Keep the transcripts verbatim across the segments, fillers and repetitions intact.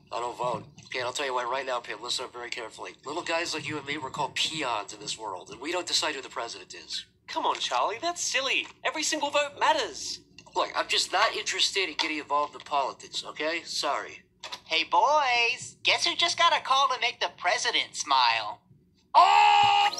I don't vote. Okay, and I'll tell you why right now, Pim. Listen up very carefully. Little guys like you and me, we're called peons in this world, and we don't decide who the president is. Come on, Charlie, that's silly. Every single vote matters. Look, I'm just not interested in getting involved in politics, okay? Sorry. Hey, boys, guess who just got a call to make the president smile? Oh!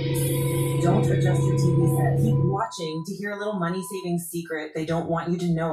Don't adjust your T V set. Keep watching to hear a little money-saving secret they don't want you to know.